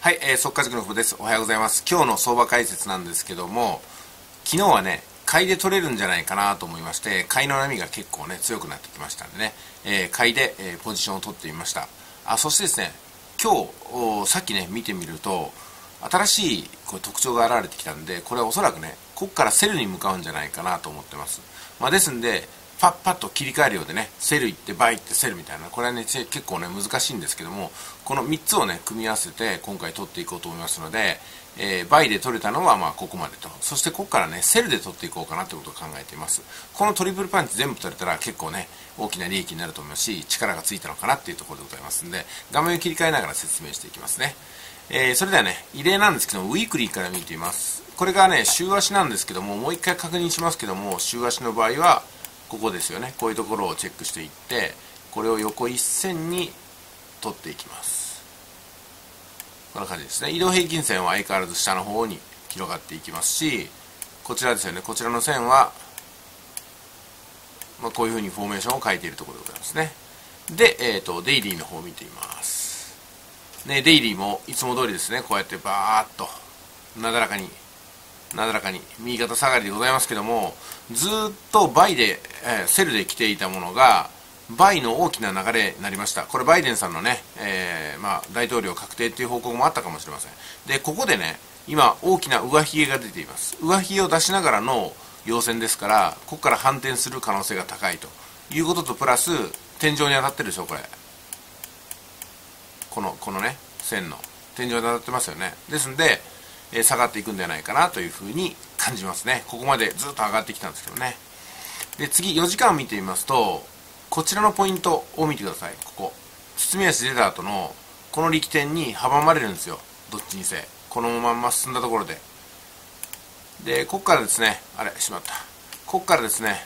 はい、速稼塾の久保です。おはようございます。今日の相場解説なんですけども、昨日はね、買いで取れるんじゃないかなと思いまして、買いの波が結構ね、強くなってきましたんでね、買いで、ポジションを取ってみました。そしてですね、今日、さっきね、見てみると、新しい特徴が現れてきたんで、これはおそらくね、ここからセルに向かうんじゃないかなと思ってます。ですんで、パッと切り替えるようでね、セル行ってバイってセルみたいな、これはね、結構ね、難しいんですけども、この3つをね、組み合わせて今回取っていこうと思いますので、バイで取れたのはここまでと、そしてここからね、セルで取っていこうかなということを考えています。このトリプルパンチ全部取れたら結構ね、大きな利益になると思いますし、力がついたのかなっていうところでございますんで、画面を切り替えながら説明していきますね。それではね、異例なんですけども、ウィークリーから見ています。これがね、週足なんですけども、もう一回確認しますけども、週足の場合は、ここですよね。こういうところをチェックしていって、これを横一線に取っていきます。こんな感じですね。移動平均線は相変わらず下の方に広がっていきますし、こちらですよね。こちらの線は、こういうふうにフォーメーションを書いているところでございますね。で、デイリーの方を見ています。ね、デイリーもいつも通りですね。こうやってバーっと、なだらかに右肩下がりでございますけども、ずっとバイで、セルで来ていたものがバイの大きな流れになりました。これバイデンさんのね、大統領確定という報告もあったかもしれません。でここでね、今大きな上髭が出ています。上髭を出しながらの陽線ですから、ここから反転する可能性が高いということと、プラス天井に当たってるでしょ。これこのね、線の天井に当たってますよね。ですんで下がっていくんじゃないかなというふうに感じますね。ここまでずっと上がってきたんですけどね。で次4時間を見てみますと、こちらのポイントを見てください。ここ包み足出た後のこの力点に阻まれるんですよ。どっちにせこのまま進んだところで、ここからですね、ここからですね、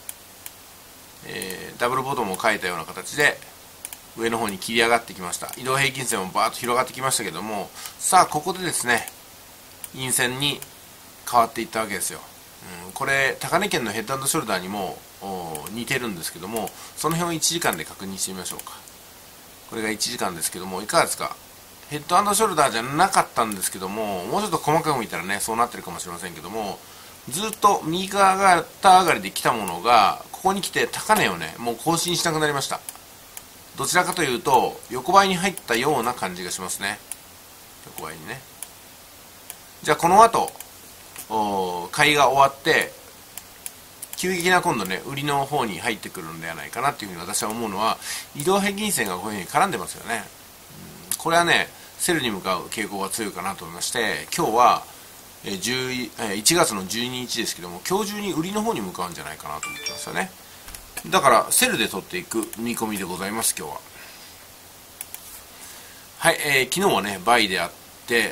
ダブルボトムを書いたような形で上の方に切り上がってきました。移動平均線もバーッと広がってきましたけども、さあここでですね、陰線に変わっていったわけですよ。これ高値圏のヘッド&ショルダーにも似てるんですけども、その辺を1時間で確認してみましょうか。これが1時間ですけども、いかがですか。ヘッド&ショルダーじゃなかったんですけども、もうちょっと細かく見たらね、そうなってるかもしれませんけども、ずっと右肩上がりで来たものがここに来て高値をね、もう更新しなくなりました。どちらかというと横ばいに入ったような感じがしますね。横ばいにね。じゃあこの後買いが終わって急激な今度ね、売りの方に入ってくるんではないかなというふうに私は思うのは、移動平均線がこういうふうに絡んでますよね。これはね、セルに向かう傾向が強いかなと思いまして、今日は1月の12日ですけども、今日中に売りの方に向かうんじゃないかなと思ってますよね。だからセルで取っていく見込みでございます。今日ははい、昨日はねバイであって、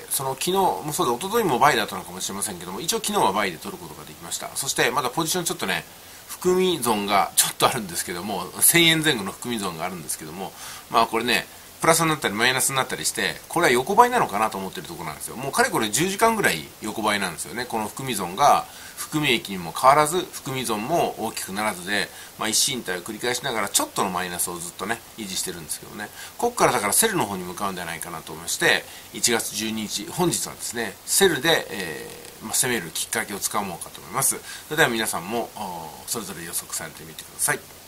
その昨日もそうで、一昨日もバイだったのかもしれませんけども、一応昨日はバイで取ることができました。そしてまだポジションちょっとね、含み損がちょっとあるんですけども、1000円前後の含み損があるんですけども、これね、プラスになったりマイナスになったりして、これは横ばいなのかなと思ってるところなんですよ。もうかれこれ10時間ぐらい横ばいなんですよね。この含み損が含み益にも変わらず、含み損も大きくならずで、一進一退を繰り返しながらちょっとのマイナスをずっとね維持してるんですけどね、ここからだからセルの方に向かうんじゃないかなと思いまして、1月12日本日はですね、セルで、攻めるきっかけをつかもうかと思います。それでは皆さんもそれぞれ予測されてみてください。